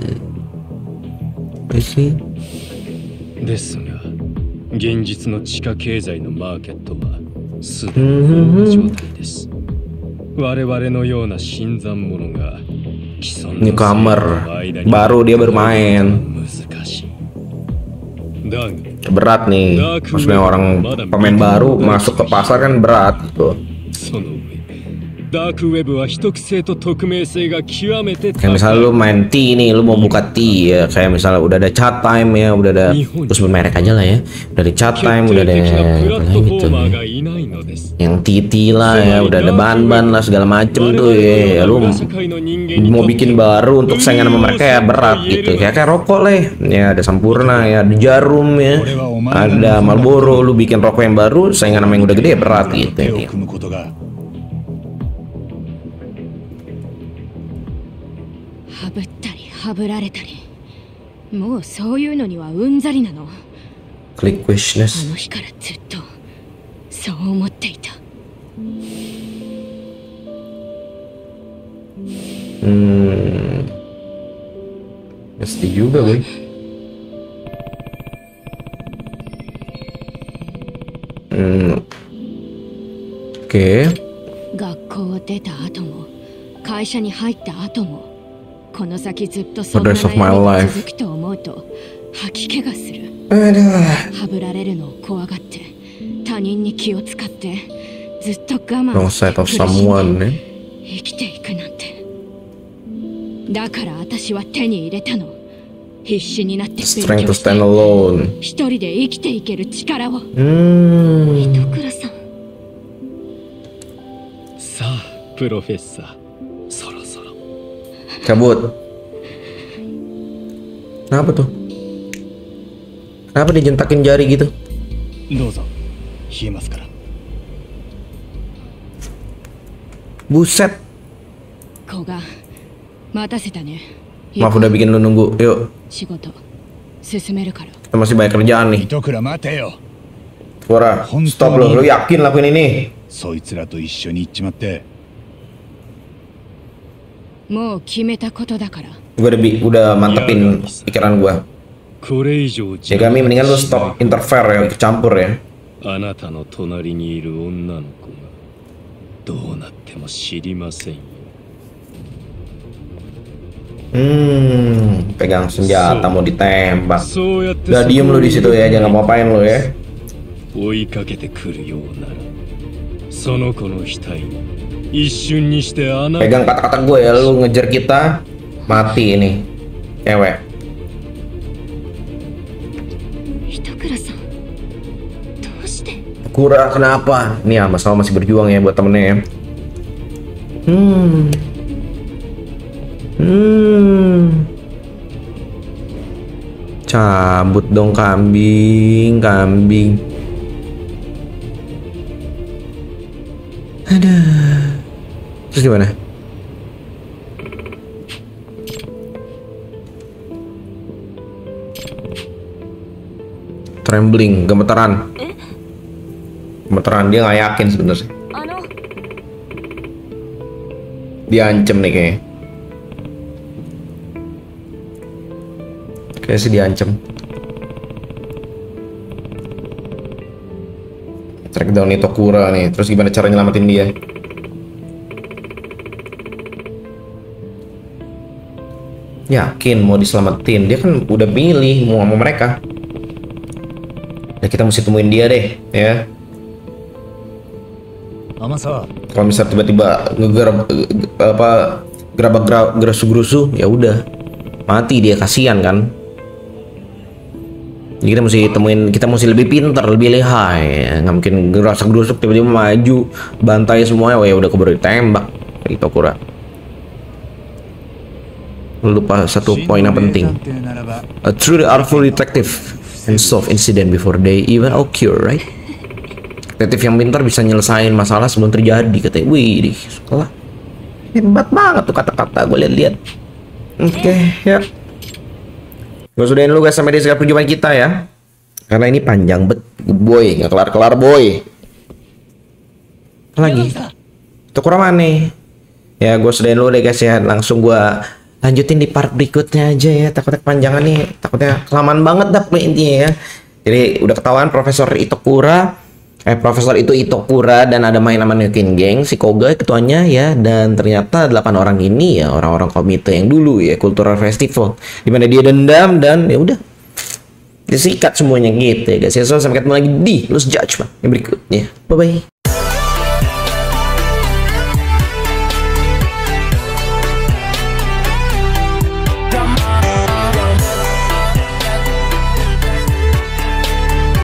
I see. ですが現実の地下経済のマーケットはすでに飽和状態です。我々のような新参者が既存の Newcomer 制度の間に baru dia bermain. 難しい。だが Berat nih, maksudnya orang pemain baru masuk ke pasar kan berat gitu. その上ダークウェブは秘匿性と匿名性が極めて Kayak misalnya lu main T nih, lu mau buka T ya, kayak misalnya udah ada chat time ya, udah ada, terus bermerek aja lah ya, udah ada chat time, udah ada gitu yang TT lah ya, udah ada ban-ban lah segala macem tuh ya, lu mau bikin baru untuk saingan sama mereka ya berat gitu, kayak rokok lah ya, ada Sampurna ya, ada Jarum ya, ada Marlboro, lu bikin rokok yang baru saingan sama yang udah gede ya berat gitu ya. Klik wishlist. Pasti juga boy. Oke. 学校を出た後も会社に入った後もこの先ずっと For そん the な rest of my 悩みが life. 続くと思うと吐き気がする。 Aduh. はぶられるのを怖がって他人に気を使ってずっと我慢 Wrong して side of 苦しん someone で nih. 生きていくなんて。だから私は手に入れたの。必死になって勉 Strength 強 to して stand alone. 一人で生きていける力を。 Hmm. 糸倉さん。 さあプロフェッサー、そろそろ Cabut. Kenapa tuh? Kenapa dia jentakin jari gitu? どうぞ冷えますから。 Buset. 子が待たせたね。 Maaf udah bikin lu nunggu. Yuk, 仕事進めるから。 kita masih banyak kerjaan nih. 糸倉待てよ。 Suara, stop lu. Lu yakin lakuin ini? そいつらと一緒に行っちまって。 もう決めたことだから。 Gua udah mantepin pikiran gua. これ以上 Ya kami mendingan lu stop interfere ya, ikut campur ya. あなたの隣にいる女の子がどうなっても知りませんよ。 Pegang senjata mau ditembak. そうやって Udah diem lu di situ ya, jangan ngapain lu ya. 追いかけてくるようならその子の額に一瞬にしてあなた Pegang kata-kata gue ya, lu ngejar kita mati ini cewek. 糸倉さん、どうして？ Kura kenapa? Ini ya masalah masih berjuang ya buat temennya ya. Cabut dong kambing. Aduh. Terus gimana? Trembling, gemeteran. Gemeteran, dia nggak yakin sebenarnya. Diancem nih kayaknya. Kayaknya sih diancem. Track down itu Kura nih. Terus gimana cara nyelamatin dia? Yakin mau diselamatin. Dia kan udah pilih mau sama mereka. Nah, kita mesti temuin dia deh, ya. Kalau misalnya tiba-tiba ngegerab apa gerabak gerusu-gerusu, ya udah mati dia, kasihan kan. Jadi kita mesti lebih pintar, lebih lihai. Ya. Nggak mungkin gerasa-gerusuk tiba-tiba maju, bantai semuanya, ya udah keburu ditembak. Itu Kura. Lupa satu poin yang penting. A truly artful detective and solve incident before they even occur, right? Detektif yang pintar bisa nyelesain masalah sebelum terjadi, katanya. Wih, sekolah hebat banget tuh kata-kata gue lihat-lihat. Oke, ya. Gue sudahin lu guys sampai di segala perjumpaan kita ya. Karena ini panjang bet, boy, nggak kelar-kelar boy. Apa lagi? Itu kurang mana? Ya, gue sudahin lu deh guys ya. Langsung gue lanjutin di part berikutnya aja ya. Takutnya kepanjangan nih, takutnya kelamaan banget dah intinya ya. Jadi udah ketahuan Profesor Itokura. Profesor itu Itokura dan ada main nama King Gang, si Koga ketuanya ya, dan ternyata 8 orang ini ya orang-orang komite yang dulu ya Cultural Festival dimana dia dendam dan ya udah disikat semuanya gitu ya guys. Ya, so, sampai ketemu lagi di Lost Judgment yang berikutnya. Bye bye.